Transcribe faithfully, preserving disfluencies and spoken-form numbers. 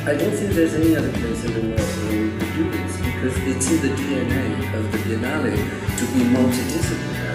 I don't think there's any other place in the world where we could do this because it's in the D N A of the Biennale to be multidisciplinary.